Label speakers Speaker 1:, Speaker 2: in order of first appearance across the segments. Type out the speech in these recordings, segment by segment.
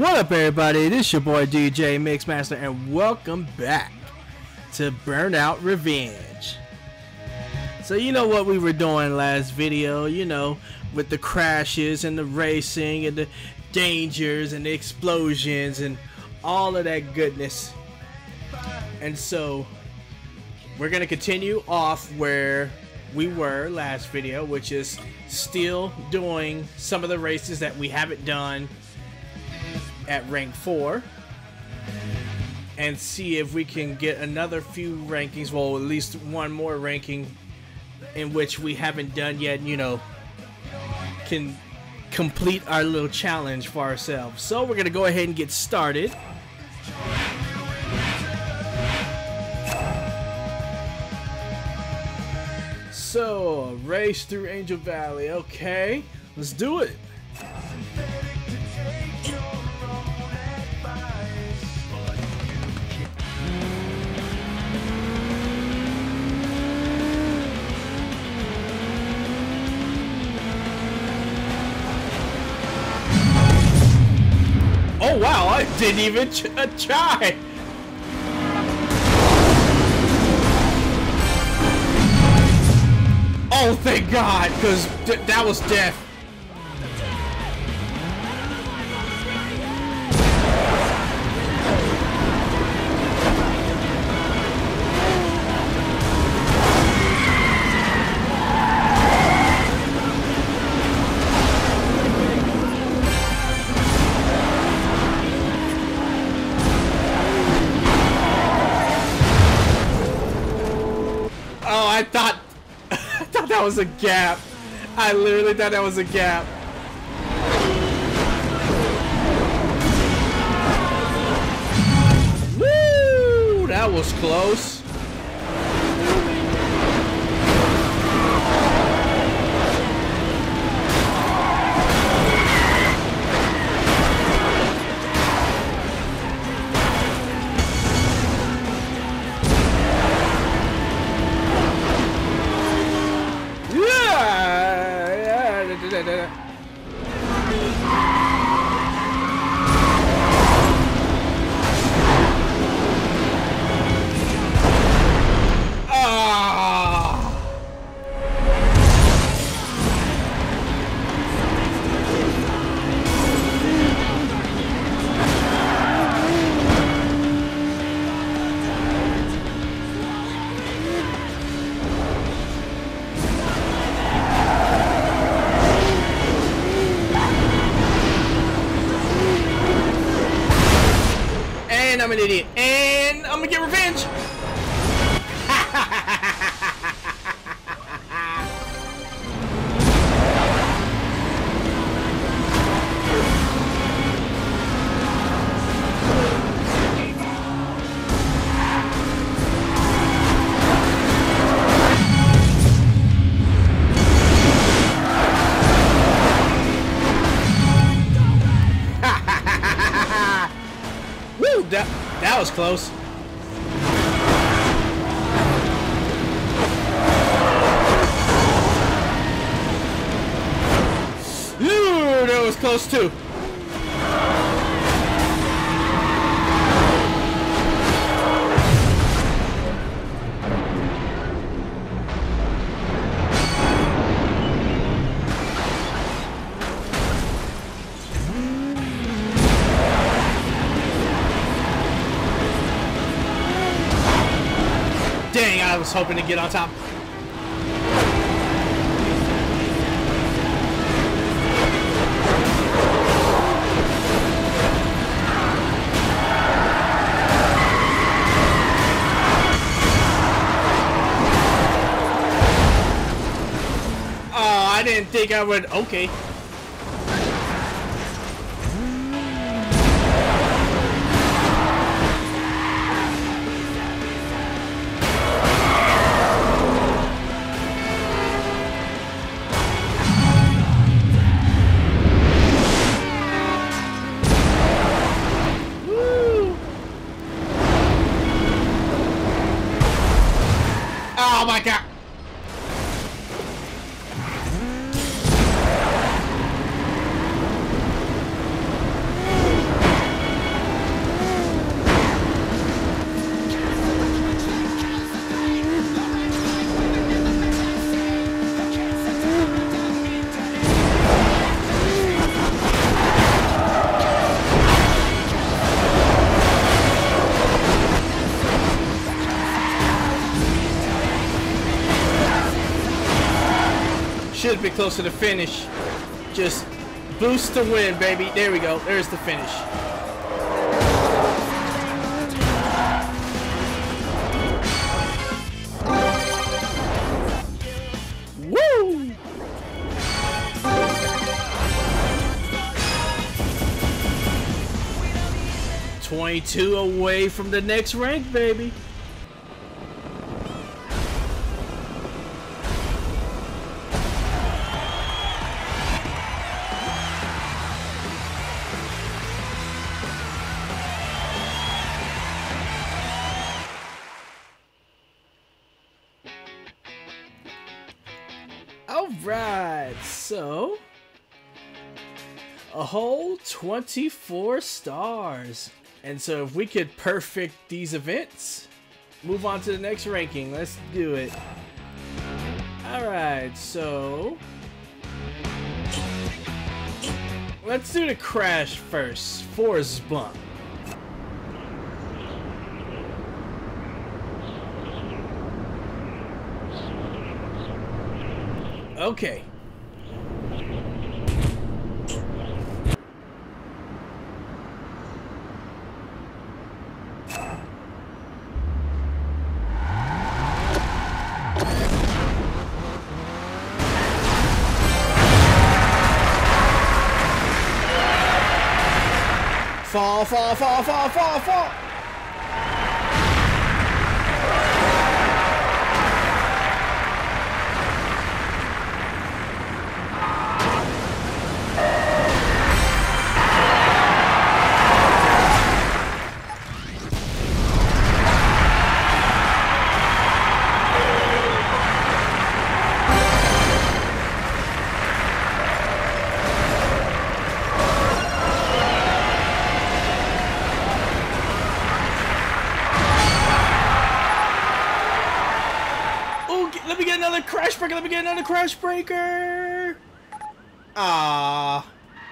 Speaker 1: What up, everybody? This is your boy DJ Mixmaster, and welcome back to Burnout Revenge. So you know what we were doing last video, you know, with the crashes and the racing and the dangers and the explosions and all of that goodness. And so we're gonna continue off where we were last video, which is still doing some of the races that we haven't done at rank 4, and see if we can get another few rankings, well, at least one more ranking in which we haven't done yet, you know, can complete our little challenge for ourselves. So we're gonna go ahead and get started. So, a race through Angel Valley. Okay, let's do it. Oh wow, I didn't even try. Oh, thank God, because that was death. Oh, I thought that was a gap. I literally thought that was a gap. Woo! That was close. I'm an idiot, and I'm gonna get revenge. Woo! That was close. Ooh, that was close too. Dang, I was hoping to get on top. Oh, I didn't think I would. Okay. Oh my God. Should have been close to the finish. Just boost to win, baby. There we go. There's the finish. Woo! 22 away from the next rank, baby. Alright, so a whole 24 stars. And so if we could perfect these events, move on to the next ranking. Let's do it. Alright, so let's do the crash first. Force bump. Okay. Fall, fall, fall, fall, fall, fall. Let me get another crash breaker. Let me get another crash breaker. Ah.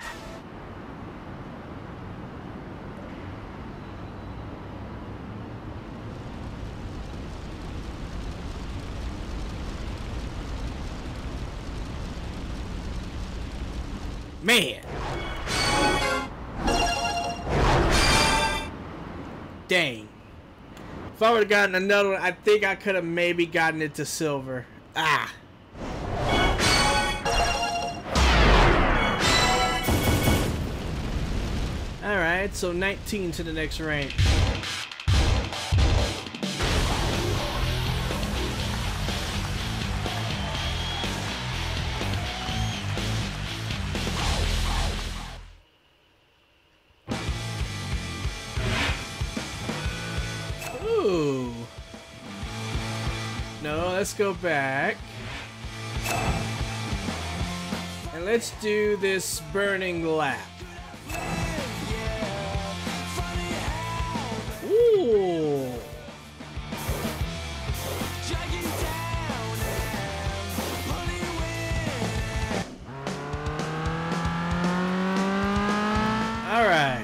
Speaker 1: Man. Dang. If I would have gotten another one, I think I could have maybe gotten it to silver. Ah. Alright, so 19 to the next rank. Ooh. No, let's go back. And let's do this burning lap. Ooh. All right.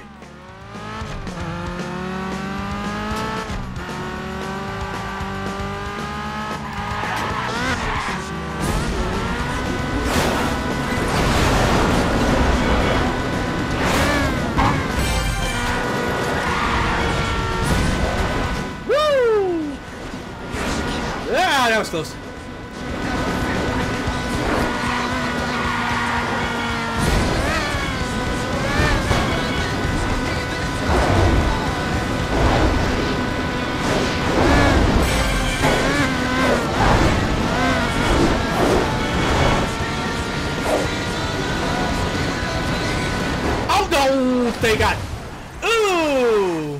Speaker 1: Ah, that was close. Oh no! They got. Ooh!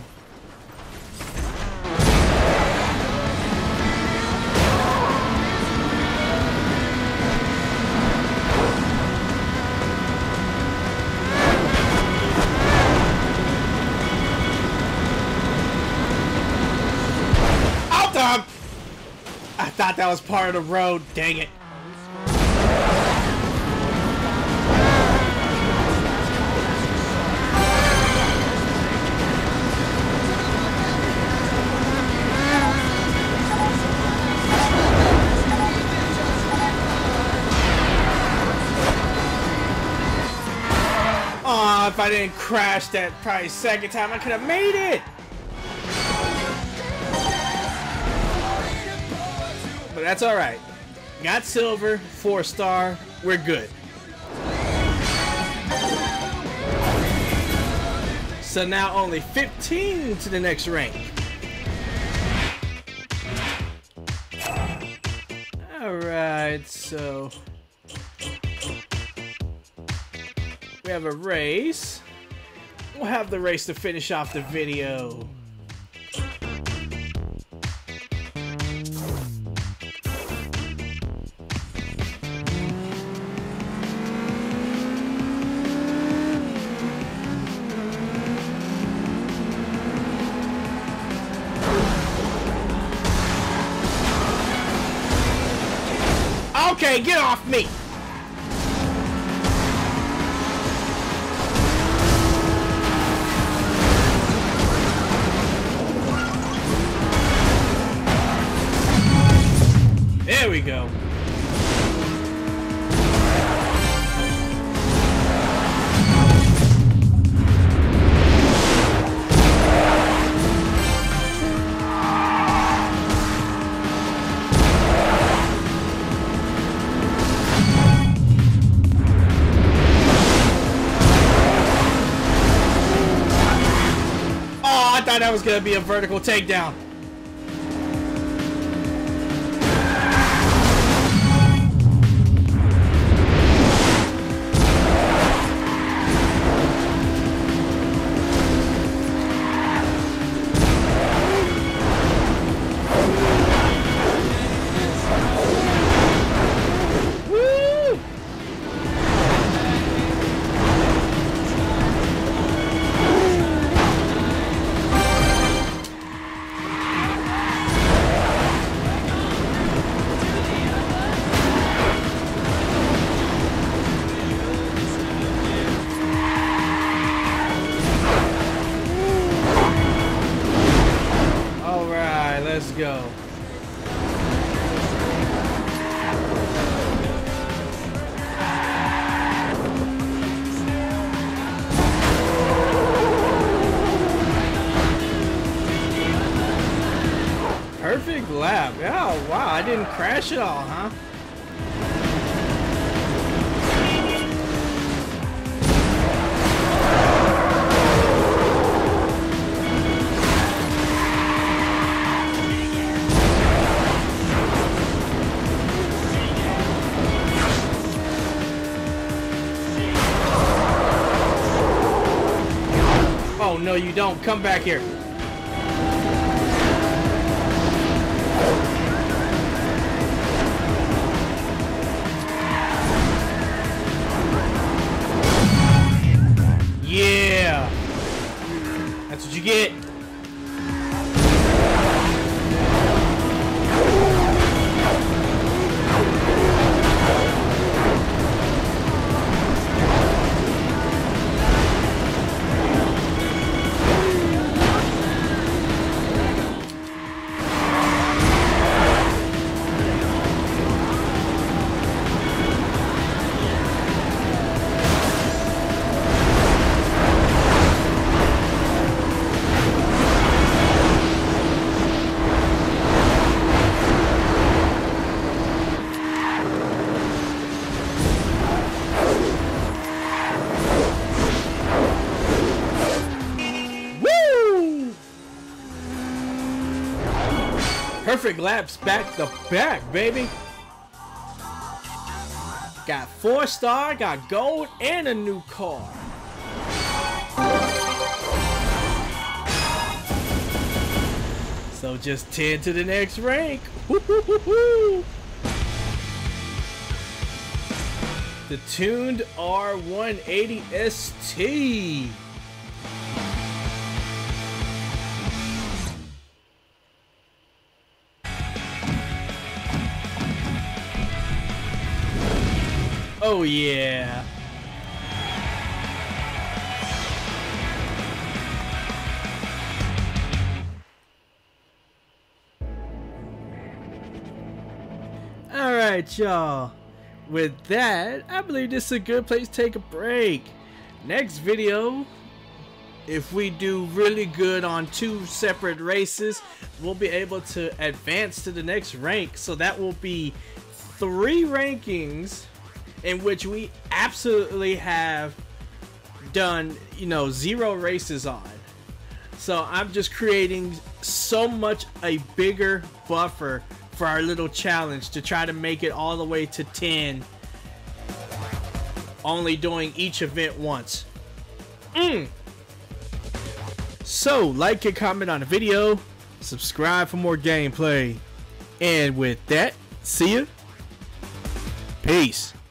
Speaker 1: I thought that was part of the road. Dang it. if I didn't crash that probably second time, I could have made it. But that's alright. Got silver, 4-star, we're good. So now only 15 to the next rank. Alright, so we have a race. We'll have the race to finish off the video. Okay, get off me! There we go. I thought that was gonna be a vertical takedown. Let's go. Perfect lap. Oh, wow. I didn't crash at all, huh? Oh, no, you don't. Come back here. Yeah. That's what you get. Perfect laps back to back, baby. Got 4-star, got gold, and a new car. So just 10 to the next rank. Woo-hoo-hoo-hoo. The tuned R180 ST. Oh yeah. Alright, y'all. With that, I believe this is a good place to take a break. Next video, if we do really good on 2 separate races, we'll be able to advance to the next rank. So that will be 3 rankings in which we absolutely have done, you know, 0 races on. So I'm just creating so much a bigger buffer for our little challenge to try to make it all the way to 10, only doing each event once. So like and comment on the video, subscribe for more gameplay, and with that, see ya. Peace.